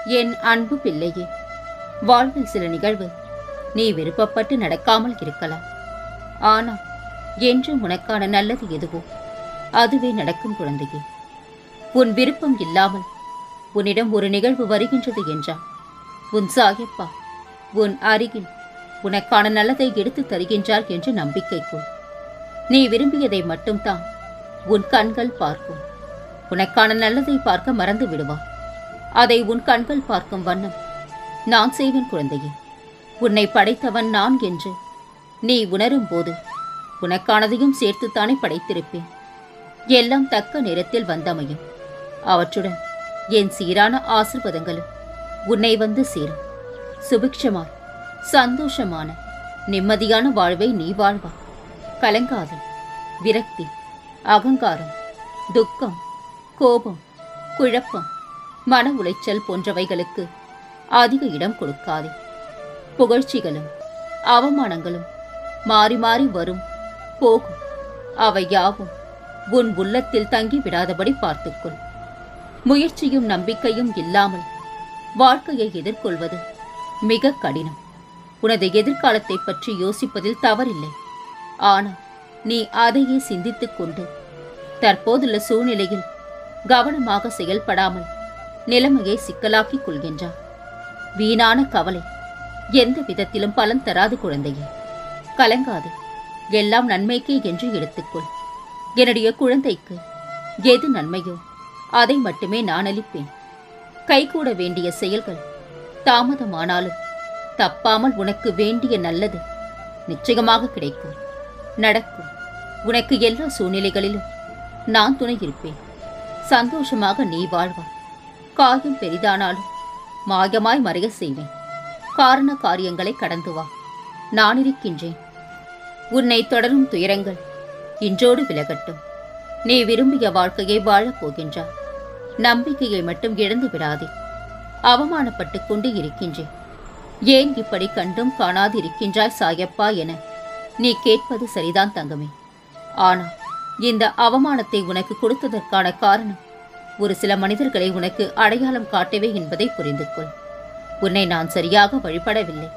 என் அன்பு பிள்ளையே, வாழ்வில் சில நிகழ்வு நீ விருப்பப்பட்டு நடக்காமல் இருக்கலாம். ஆனால் என்றும் உனக்கான நல்லது எதுவோ அதுவே நடக்கும் குழந்தையே. உன் விருப்பம் இல்லாமல் உன்னிடம் ஒரு நிகழ்வு வருகின்றது என்றால் உன் சாயப்பா உன் அருகில் உனக்கான நல்லதை எடுத்து தருகின்றார் என்று நம்பிக்கை கொள். நீ விரும்பியதை மட்டும்தான் உன் கண்கள் பார்க்கும். உனக்கான நல்லதை பார்க்க மறந்து விடுவார். அதை உன் கண்கள் பார்க்கும் வண்ணம் நான் செய்வேன் குழந்தையே. உன்னை படைத்தவன் நான் என்று நீ உணரும் போது உனக்கானதையும் சேர்த்துத்தானே படைத்திருப்பேன். எல்லாம் தக்க நேரத்தில் வந்தமையும். அவற்றுடன் என் சீரான ஆசீர்வாதங்களும் உன்னை வந்து சேரும். சுபிக்ஷமாய் சந்தோஷமான நிம்மதியான வாழ்வை நீ வாழ்வா. கலங்காதே. விரக்தி, அகங்காரம், துக்கம், கோபம், குழப்பம், மன உளைச்சல் போன்றவைகளுக்கு அதிக இடம் கொடுக்காதே. புகழ்ச்சிகளும் அவமானங்களும் மாறி மாறி வரும் போகும். அவை யாவும் உன் உள்ளத்தில் தங்கிவிடாதபடி பார்த்துக்கொள். முயற்சியும் நம்பிக்கையும் இல்லாமல் வாழ்க்கையை எதிர்கொள்வது மிக கடினம். உனது எதிர்காலத்தை பற்றி யோசிப்பதில் தவறில்லை. ஆனால் நீ அதையே சிந்தித்துக் கொண்டு தற்போதுள்ள சூழ்நிலையில் கவனமாக செயல்படாமல் நிலைமையை சிக்கலாக்கிக் கொள்கின்றார். வீணான கவலை எந்த விதத்திலும் பலன் தராது குழந்தையே. கலங்காதே. எல்லாம் நன்மைக்கே என்று எடுத்துக்கொள். என்னுடைய குழந்தைக்கு எது நன்மையோ அதை மட்டுமே நான் அளிப்பேன். கைகூட வேண்டிய செயல்கள் தாமதமானாலும் தப்பாமல் உனக்கு வேண்டிய நல்லது நிச்சயமாக கிடைக்கும், நடக்கும். உனக்கு எல்லா சூழ்நிலைகளிலும் நான் துணை இருப்பேன். சந்தோஷமாக நீ வாழ்வாய். காயம் பெரிதானாலும் மாயமாய் மறைய செய்வேன். காரண காரியங்களை கடந்து வா. நான் இருக்கின்றேன். உன்னை தொடரும் துயரங்கள் இன்றோடு விலகட்டும். நீ விரும்பிய வாழ்க்கையை வாழப் போகின்றாய். நம்பிக்கையை மட்டும் இழந்து விடாதே. அவமானப்பட்டுக் கொண்டு இருக்கின்றேன், ஏன் இப்படி கண்டும் காணாது இருக்கின்றாய் சாயப்பா என நீ கேட்பது சரிதான் தங்கமே. ஆனால் இந்த அவமானத்தை உனக்கு கொடுத்ததற்கான காரணம் ஒரு சில மனிதர்களை உனக்கு அடையாளம் காட்டவே என்பதை புரிந்து கொள். உன்னை நான் சரியாக வழிபடவில்லை,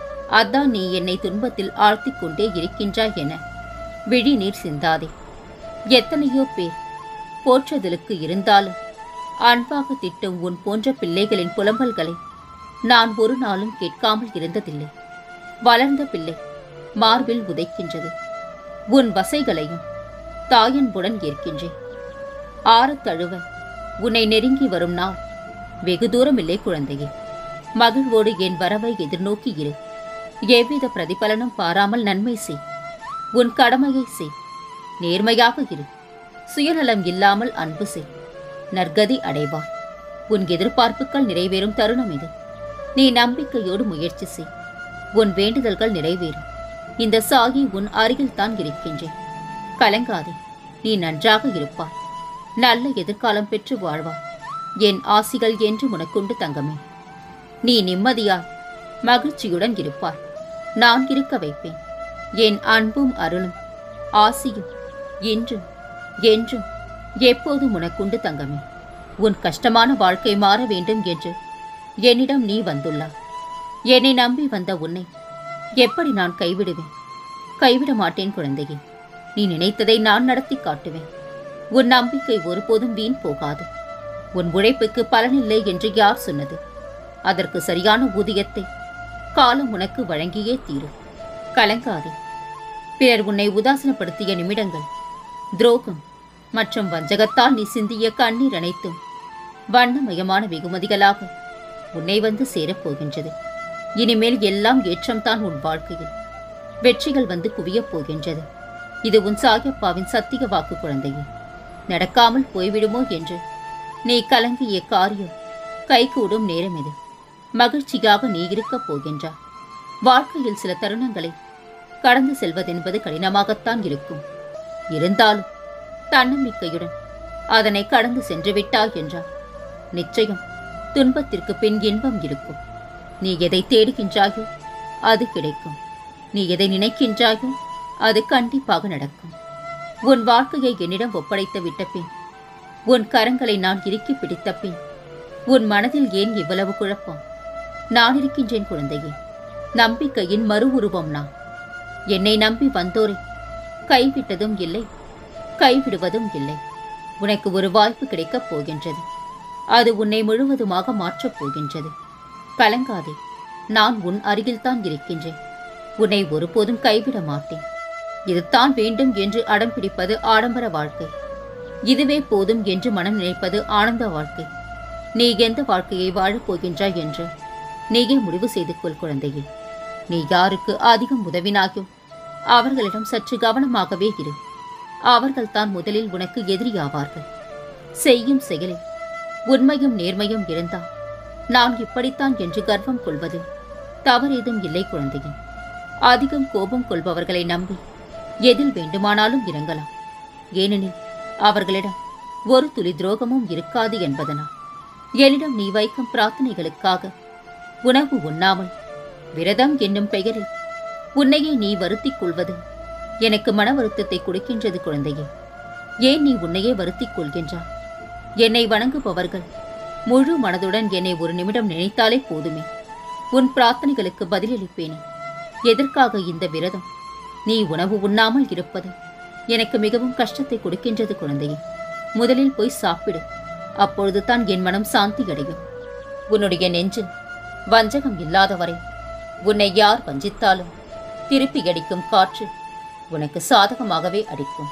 அதான் நீ என்னை துன்பத்தில் ஆழ்த்திக் கொண்டே இருக்கின்றாய் என விழி நீர் சிந்தாதே. எத்தனையோ பேர் போற்றுதலுக்கு இருந்தாலும் அன்பாக திட்டும் உன் போன்ற பிள்ளைகளின் புலம்பல்களை நான் ஒரு நாளும் கேட்காமல் இருந்ததில்லை. வளர்ந்த பிள்ளை மார்பில் உதைக்கின்றது. உன் வசைகளையும் தாயன்புடன் ஏற்கின்றேன். ஆறத் தழுவ உன்னை நெருங்கி வரும் நாள் வெகு தூரம் இல்லை குழந்தையே. மகிழ்வோடு என் வரவை எதிர்நோக்கி இரு. எவ்வித பிரதிபலனும் பாராமல் நன்மை செய். உன் கடமையை செய். நேர்மையாக இரு. சுயநலம் இல்லாமல் அன்பு செய். நற்கதி அடைவாய். உன் எதிர்பார்ப்புகள் நிறைவேறும் தருணம் இது. நீ நம்பிக்கையோடு முயற்சி செய். உன் வேண்டுதல்கள் நிறைவேறும். இந்த சாகி உன் அருகில் தான் இருக்கின்றேன். கலங்காதே. நீ நன்றாக இருப்பாய். நல்ல எதிர்காலம் பெற்று வாழ்வாய். என் ஆசிகள் என்று உனக்குண்டு தங்கமே. நீ நிம்மதியாய் மகிழ்ச்சியுடன் இருப்பாய். நான் இருக்க வைப்பேன். என் அன்பும் அருளும் ஆசியும் இன்றும் என்றும் எப்போதும் உனக்குண்டு தங்கமே. உன் கஷ்டமான வாழ்க்கை மாற வேண்டும் என்று என்னிடம் நீ வந்துள்ளாய். என்னை நம்பி வந்த உன்னை எப்படி நான் கைவிடுவேன்? கைவிட மாட்டேன் குழந்தையே. நீ நினைத்ததை நான் நடத்தி காட்டுவேன். உன் நம்பிக்கை ஒருபோதும் வீண் போகாது. உன் உழைப்புக்கு பலனில்லை என்று யார் சொன்னது? அதற்கு சரியான ஊதியத்தை காலம் உனக்கு வழங்கியே தீரும். கலங்காதே. பிறர் உன்னை உதாசனப்படுத்திய நிமிடங்கள், துரோகம் மற்றும் வஞ்சகத்தால் நீ சிந்திய கண்ணீர் அனைத்தும் வண்ணமயமான வெகுமதிகளாக உன்னை வந்து சேரப்போகின்றது. இனிமேல் எல்லாம் ஏற்றம்தான் உன் வாழ்க்கையில். வெற்றிகள் வந்து குவியப் போகின்றது. இது உன் சாயப்பாவின் சத்திய வாக்கு குழந்தையே. நடக்காமல் போய்விடுமோ என்று நீ கலங்கிய காரியம் கைகூடும் நேரம் இது. மகிழ்ச்சியாக நீ இருக்கப் போகின்றாய். வாழ்க்கையில் சில தருணங்களை கடந்து செல்வதென்பது கடினமாகத்தான் இருக்கும். இருந்தாலும் தன்னம்பிக்கையுடன் அதனை கடந்து சென்று விட்டாய் என்றால் நிச்சயம் துன்பத்திற்கு பின் இன்பம் இருக்கும். நீ எதை தேடுகின்றாயோ அது கிடைக்கும். நீ எதை நினைக்கின்றாயோ அது கண்டிப்பாக நடக்கும். உன் வாழ்க்கையை என்னிடம் ஒப்படைத்து விட்ட பின், உன் கரங்களை நான் இறுக்கி பிடித்த பின் உன் மனதில் ஏன் இவ்வளவு குழப்பம்? நான் இருக்கின்றேன் குழந்தையே. நம்பிக்கையின் மறு உருவம் நான். என்னை நம்பி வந்தோரை கைவிட்டதும் இல்லை, கைவிடுவதும் இல்லை. உனக்கு ஒரு வாய்ப்பு கிடைக்கப் போகின்றது. அது உன்னை முழுவதுமாக மாற்றப் போகின்றது. கலங்காதே, நான் உன் அருகில்தான் இருக்கின்றேன். உன்னை ஒருபோதும் கைவிட மாட்டேன். இதுதான் வேண்டும் என்று அடம் பிடிப்பது ஆடம்பர வாழ்க்கை. இதுவே போதும் என்று மனம் நினைப்பது ஆனந்த வாழ்க்கை. நீ எந்த வாழ்க்கையை வாழப் போகின்றாய் என்று நீயே முடிவு செய்து கொள் குழந்தையே. நீ யாருக்கு அதிகம் உதவினாயோ அவர்களிடம் சற்று கவனமாகவே இரு. அவர்கள்தான் முதலில் உனக்கு எதிரியாவார்கள். செய்யும் செயலில் உண்மையும் நேர்மையும் இருந்தால் நான் இப்படித்தான் என்று கர்வம் கொள்வது தவறேதும் இல்லை குழந்தையே. அதிகம் கோபம் கொள்பவர்களை நம்பி எதில் வேண்டுமானாலும் இறங்கலாம். ஏனெனில் அவர்களிடம் ஒரு துளி துரோகமும் இருக்காது என்பதனால். என்னிடம் நீ வைக்கும் பிரார்த்தனைகளுக்காக உணவு உண்ணாமல் விரதம் என்னும் பெயரில் உன்னையே நீ வருத்திக் கொள்வது எனக்கு மன வருத்தத்தை கொடுக்கின்றது குழந்தையே. ஏன் நீ உன்னையே வருத்திக் கொள்கின்றாய்? என்னை வணங்குபவர்கள் முழு மனதுடன் என்னை ஒரு நிமிடம் நினைத்தாலே போதுமே. உன் பிரார்த்தனைகளுக்கு பதிலளிப்பேனே. எதற்காக இந்த விரதம்? நீ உணவு உண்ணாமல் இருப்பது எனக்கு மிகவும் கஷ்டத்தை கொடுக்கின்றது குழந்தையே. முதலில் போய் சாப்பிடு. அப்பொழுது தான் என் மனம் சாந்தி அடையும். உன்னுடைய நெஞ்சில் வஞ்சகம் இல்லாதவரை உன்னை யார் வஞ்சித்தாலும் திருப்பி அடிக்கும் காற்று உனக்கு சாதகமாகவே அடிக்கும்.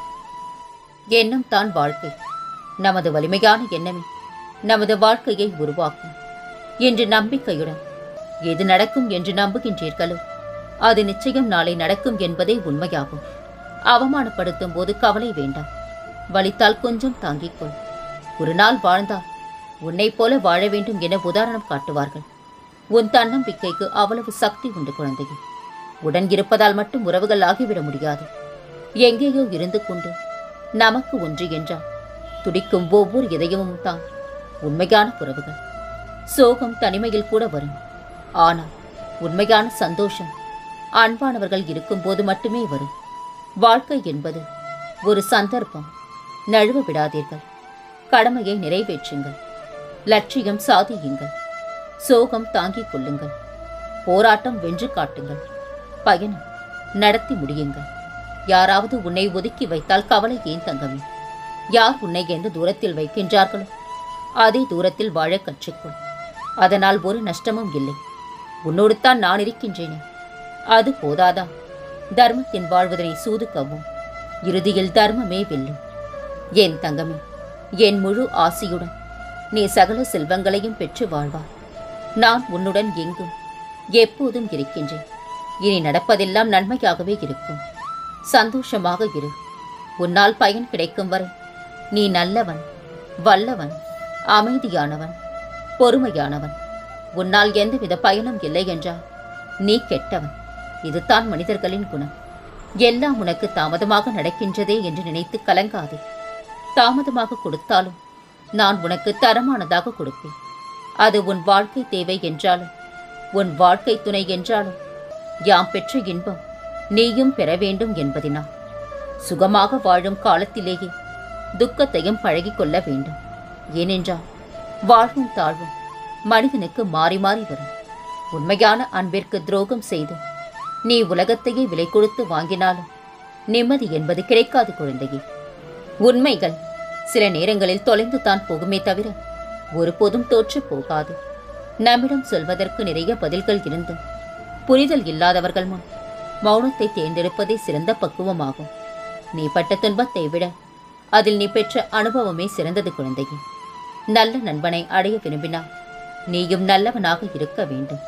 எண்ணம் தான் வாழ்க்கை. நமது வலிமையான எண்ணமே நமது வாழ்க்கையை உருவாக்கும். என்று நம்பிக்கையுடன் எது நடக்கும் என்று நம்புகின்றீர்களோ அது நிச்சயம் நாளை நடக்கும் என்பதே உண்மையாகும். அவமானப்படுத்தும் போது கவலை வேண்டாம். வலித்தால் கொஞ்சம் தாங்கிக்கொள். ஒரு நாள் வாழ்ந்தால் உன்னை போல வாழ வேண்டும் என உதாரணம் காட்டுவார்கள். உன் தன்னம்பிக்கைக்கு அவ்வளவு சக்தி உண்டு குழந்தையே. உடன் இருப்பதால் மட்டும் உறவுகள் ஆகிவிட முடியாது. எங்கேயோ இருந்து கொண்டு நமக்கு ஒன்று என்றால் துடிக்கும் ஒவ்வொரு இதயமும் தான் உண்மையான உறவுகள். சோகம் தனிமையில் கூட வரும். ஆனால் உண்மையான சந்தோஷம் அன்பானவர்கள் இருக்கும் போது மட்டுமே வரும். வாழ்க்கை என்பது ஒரு சந்தர்ப்பம். நழுவ விடாதீர்கள். கடமையை நிறைவேற்றுங்கள். லட்சியம் சாதியுங்கள். சோகம் தாங்கிக் கொள்ளுங்கள். போராட்டம் வென்று காட்டுங்கள். பயணம் நடத்தி முடியுங்கள். யாராவது உன்னை ஒதுக்கி வைத்தால் கவலை ஏன் தங்கமே? யார் உன்னை எந்த தூரத்தில் வைக்கின்றார்களோ அதே தூரத்தில் வாழ கற்றுக்கொள். அதனால் ஒரு நஷ்டமும் இல்லை. உன்னோடு தான் நான் இருக்கின்றேனே, அது போதாதா? தர்மத்தின் வாழ்வதனை சூதுக்கவும் இறுதியில் தர்மமே வெல்லும். என் தங்கமே, என் முழு ஆசையுடன் நீ சகல செல்வங்களையும் பெற்று வாழ்வார். நான் உன்னுடன் எங்கும் எப்போதும் இருக்கின்றேன். இனி நடப்பதெல்லாம் நன்மையாகவே இருக்கும். சந்தோஷமாக இரு. உன்னால் பயன் கிடைக்கும் வரை நீ நல்லவன், வல்லவன், அமைதியானவன், பொறுமையானவன். உன்னால் எந்தவித பயனும் இல்லை என்றால் நீ கெட்டவன். இதுதான் மனிதர்களின் குணம். எல்லாம் உனக்கு தாமதமாக நடக்கின்றதே என்று நினைத்து கலங்காதே. தாமதமாக கொடுத்தாலும் நான் உனக்கு தரமானதாக கொடுப்பேன். அது உன் வாழ்க்கை தேவை என்றாலும் உன் வாழ்க்கை துணை என்றாலும் யாம் பெற்ற இன்பம் நீயும் பெற வேண்டும் என்பதினால் சுகமாக வாழும் காலத்திலேயே துக்கத்தையும் பழகிக் கொள்ள வேண்டும். ஏனென்றால் வாழ்வும் தாழ்வும் மனிதனுக்கு மாறி மாறி வரும். உண்மையான அன்பிற்கு துரோகம் செய்து நீ உலகத்தையே விலை கொடுத்து வாங்கினாலும் நிம்மதி என்பது கிடைக்காது குழந்தையே. உண்மைகள் சில நேரங்களில் தொலைந்து தான் போகுமே தவிர ஒருபோதும் தோற்று போகாது. நம்மிடம் சொல்வதற்கு நிறைய பதில்கள் இருந்தும் புரிதல் இல்லாதவர்கள் முன் மௌனத்தை தேர்ந்தெடுப்பதே சிறந்த பக்குவமாகும். நீ பட்ட துன்பத்தை விட அதில் நீ பெற்ற அனுபவமே சிறந்தது குழந்தையே. நல்ல நண்பனை அடைய விரும்பினால் நீயும் நல்லவனாக இருக்க வேண்டும்.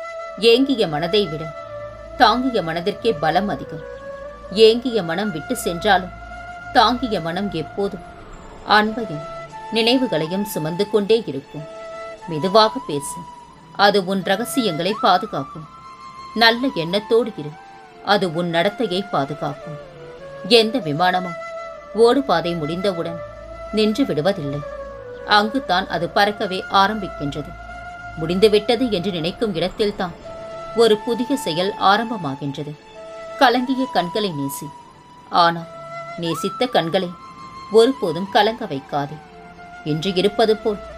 ஏங்கிய மனதை விட தாங்கிய மனதிற்கே பலம் அதிகம். ஏங்கிய மனம் விட்டு சென்றாலும் தாங்கிய மனம் எப்போதும் அன்பையும் நினைவுகளையும் சுமந்து கொண்டே இருக்கும். மெதுவாக பேசு. அது உன் ரகசியங்களை பாதுகாக்கும். நல்ல எண்ணத்தோடு இரு. அது உன் நடத்தையை பாதுகாக்கும். எந்த விமானமும் ஓடுபாதை முடிந்தவுடன் நின்று விடுவதில்லை. அங்குதான் அது பறக்கவே ஆரம்பிக்கின்றது. முடிந்துவிட்டது என்று நினைக்கும் இடத்தில்தான் ஒரு புதிய செயல் ஆரம்பமாகின்றது. கலங்கிய கண்களை நேசி. ஆனால் நேசித்த கண்களை ஒருபோதும் கலங்க வைக்காதே. இன்று இருப்பது போல்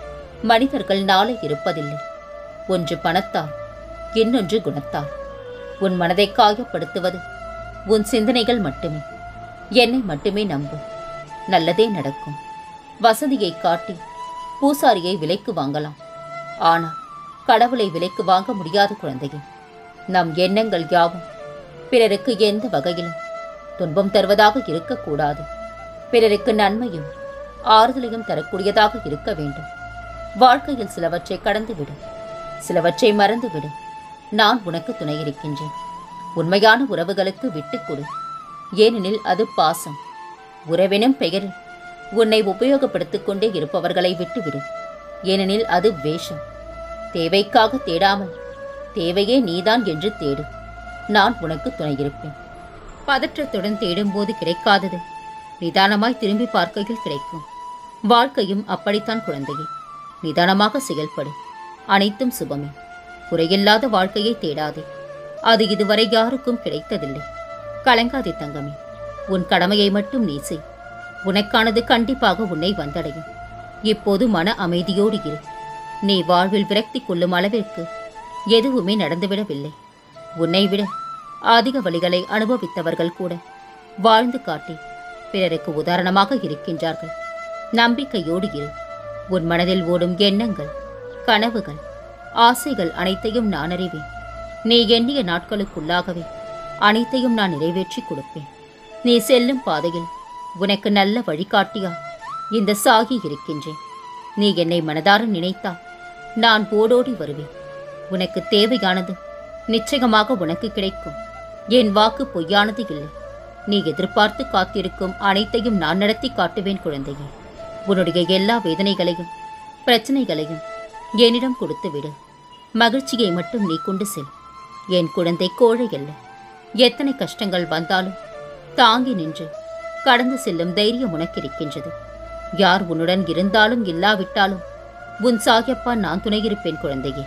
மனிதர்கள் நாளை இருப்பதில்லை. ஒன்று பணத்தால், இன்னொன்று குணத்தால். உன் மனதை காயப்படுத்துவது உன் சிந்தனைகள் மட்டுமே. என்னை மட்டுமே நம்பு, நல்லதே நடக்கும். வசதியை காட்டி பூசாரியை விலைக்கு வாங்கலாம், ஆனால் கடவுளை விலைக்கு வாங்க முடியாத குழந்தையே. நம் எண்ணங்கள் யாவும் பிறருக்கு எந்த வகையிலும் துன்பம் தருவதாக இருக்கக்கூடாது. பிறருக்கு நன்மையும் ஆறுதலையும் தரக்கூடியதாக இருக்க வேண்டும். வாழ்க்கையில் சிலவற்றை கடந்துவிடு, சிலவற்றை மறந்துவிடு. நான் உனக்கு துணை இருக்கின்றேன். உண்மையான உறவுகளுக்கு விட்டுக் கொடு, ஏனெனில் அது பாசம். உறவெனும் பெயரில் உன்னை உபயோகப்படுத்திக் கொண்டே இருப்பவர்களை விட்டுவிடு, ஏனெனில் அது வேஷம். தேவைக்காக தேடாமல் தேவையே நீதான் என்று தேடு. நான் உனக்கு துணை இருப்பேன். பதற்றத்துடன் தேடும்போது கிடைக்காதது நிதானமாய் திரும்பி பார்க்கையில் கிடைக்கும். வாழ்க்கையும் அப்படித்தான் குழந்தையே. நிதானமாக செயல்படு, அனைத்தும் சுபமே. குறையில்லாத வாழ்க்கையை தேடாதே, அது இதுவரை யாருக்கும் கிடைத்ததில்லை. கலங்காதே தங்கமே, உன் கடமையை மட்டும் நீ செய். உனக்கானது கண்டிப்பாக உன்னை வந்தடையும். இப்போது மன அமைதியோடு இரு. நீ வாழ்வில் விரக்தி கொள்ளும் அளவிற்கு எதுவுமே நடந்துவிடவில்லை. உன்னை விட அதிக வழிகளை அனுபவித்தவர்கள் கூட வாழ்ந்து காட்டி பிறருக்கு உதாரணமாக இருக்கின்றார்கள். நம்பிக்கையோடு இரு. உன் மனதில் ஓடும் எண்ணங்கள், கனவுகள், ஆசைகள் அனைத்தையும் நான் அறிவேன். நீ எண்ணிய நாட்களுக்குள்ளாகவே அனைத்தையும் நான் நிறைவேற்றி கொடுப்பேன். நீ செல்லும் பாதையில் உனக்கு நல்ல வழிகாட்டியா இந்த சாகி இருக்கின்றேன். நீ என்னை மனதார நினைத்தால் நான் ஓடோடி வருவேன். உனக்கு தேவையானது நிச்சயமாக உனக்கு கிடைக்கும். என் வாக்கு பொய்யானது இல்லை. நீ எதிர்பார்த்து காத்திருக்கும் அனைத்தையும் நான் நடத்தி காட்டுவேன் குழந்தையே. உன்னுடைய எல்லா வேதனைகளையும் பிரச்சனைகளையும் என்னிடம் கொடுத்து விடு. மகிழ்ச்சியை மட்டும் நீ கொண்டு செல். என் குழந்தை கோழை அல்ல. எத்தனை கஷ்டங்கள் வந்தாலும் தாங்கி நின்று கடந்து செல்லும் தைரியம் உனக்கு இருக்கின்றது. யார் உன்னுடன் இருந்தாலும் இல்லாவிட்டாலும் உன் சாயப்பா நான் துணையிருப்பேன் குழந்தையே.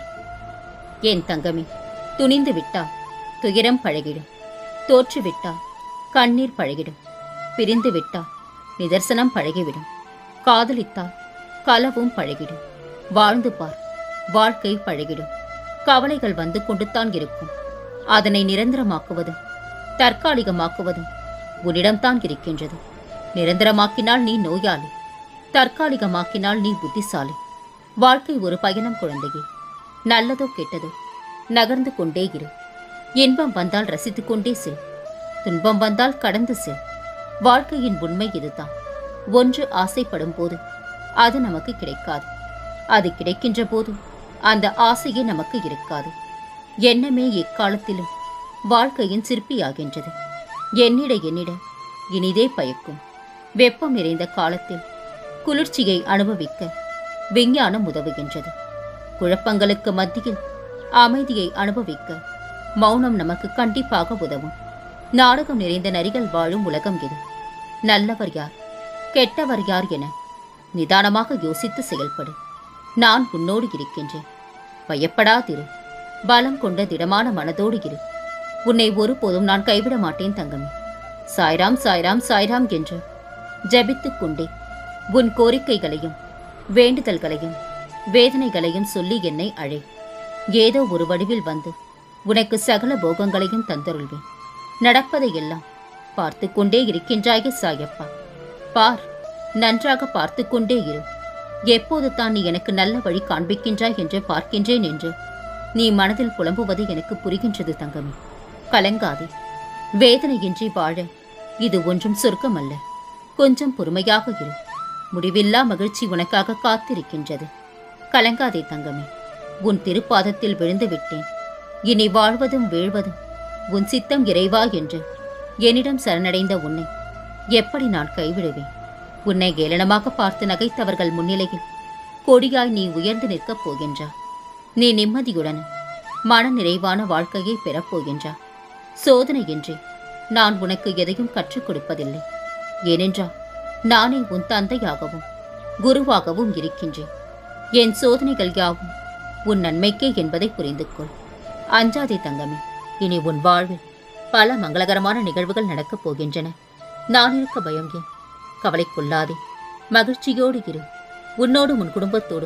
என் தங்கமே, துணிந்து விட்டால் துயரம் பழகிடும். தோற்றுவிட்டால் கண்ணீர் பழகிடும். பிரிந்து விட்டால் நிதர்சனம் பழகிவிடும். காதலித்தால் களவும் பழகிடும். வாழ்ந்து பார், வாழ்க்கை பழகிடும். கவலைகள் வந்து கொண்டுத்தான் இருக்கும். அதனை நிரந்தரமாக்குவதும் தற்காலிகமாக்குவதும் உன்னிடம்தான் இருக்கின்றது. நிரந்தரமாக்கினால் நீ நோயாளி, தற்காலிகமாக்கினால் நீ புத்திசாலி. வாழ்க்கை ஒரு பயணம் குழந்தையே. நல்லதோ கெட்டதோ நகர்ந்து கொண்டே இரு. இன்பம் வந்தால் ரசித்துக் கொண்டே செல், துன்பம் வந்தால் கடந்து செல். வாழ்க்கையின் உண்மை இதுதான். ஒன்று ஆசைப்படும் போது அது நமக்கு கிடைக்காது. அது கிடைக்கின்ற போது அந்த ஆசையே நமக்கு இருக்காது. எண்ணமே எக்காலத்திலும் வாழ்க்கையின் சிற்பியாகின்றது. எண்ணிட எண்ணிட இனிதே பயக்கும். வெப்பம் நிறைந்த காலத்தில் குளிர்ச்சியை அனுபவிக்க விஞ்ஞானம் உதவுகின்றது. குழப்பங்களுக்கு மத்தியில் அமைதியை அனுபவிக்க மௌனம் நமக்கு கண்டிப்பாக உதவும். நாடகம் நிறைந்த நரிகள் வாழும் உலகம் இது. நல்லவர் யார், கெட்டவர் யார் என நிதானமாக யோசித்து செயல்படு. நான் உன்னோடு இருக்கின்றேன். பயப்படாதிரு. பலம் கொண்ட திடமான மனதோடு இரு. உன்னை ஒருபோதும் நான் கைவிட மாட்டேன் தங்கமே. சாய்ராம் சாய்ராம் சாய்ராம் என்று ஜபித்துக் கொண்டே உன் கோரிக்கைகளையும் வேண்டுதல்களையும் வேதனைகளையும் சொல்லி என்னை அழை. ஏதோ ஒரு வடிவில் வந்து உனக்கு சகல போகங்களையும் தந்தருள்வேன். நடப்பதையெல்லாம் பார்த்து கொண்டே இருக்கின்றாயே சாயப்பா. பார், நன்றாக பார்த்து கொண்டே இரு. எப்போது தான் நீ எனக்கு நல்ல வழி காண்பிக்கின்றாய் என்று பார்க்கின்றேன் என்று நீ மனதில் புலம்புவது எனக்கு புரிகின்றது தங்கமே. கலங்காதே. வேதனையின்றி வாழ இது ஒன்றும் சொர்க்கமல்ல. கொஞ்சம் பொறுமையாக இரு. முடிவில்லா மகிழ்ச்சி உனக்காக காத்திருக்கின்றது. கலங்காதே தங்கமே. உன் திருப்பாதத்தில் விழுந்து விட்டேன். இனி வாழ்வதும் வீழ்வதும் உன் சித்தம் இறைவா என்று என்னிடம் சரணடைந்த உன்னை எப்படி நான் கைவிடுவேன்? உன்னை ஏளனமாக பார்த்து நகைத்தவர்கள் முன்னிலையில் கொடியாய் நீ உயர்ந்து நிற்கப் போகின்றா. நீ நிம்மதியுடன் மன நிறைவான வாழ்க்கையை பெறப்போகின்றா. சோதனையின்றி நான் உனக்கு எதையும் கற்றுக் கொடுப்பதில்லை. ஏனென்றால் நானே உன் தந்தையாகவும் குருவாகவும் இருக்கின்றேன். என் சோதனைகள் யாவும் உன் நன்மைக்கே என்பதை புரிந்து கொள். அஞ்சாதே தங்கமே. இனி உன் வாழ்வில் பல மங்களகரமான நிகழ்வுகள் நடக்கப் போகின்றன. நான் இருக்க பயம் ஏன்? கவலை கொள்ளாதே. மகிழ்ச்சியோடு இரு. உன்னோடும் உன் குடும்பத்தோடும்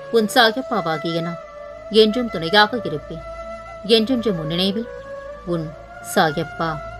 உன் சாயப்பாவாகிய நான் என்றும் துணையாக இருப்பேன். என்றென்று முன்னினைவில் உன் சாயப்பா.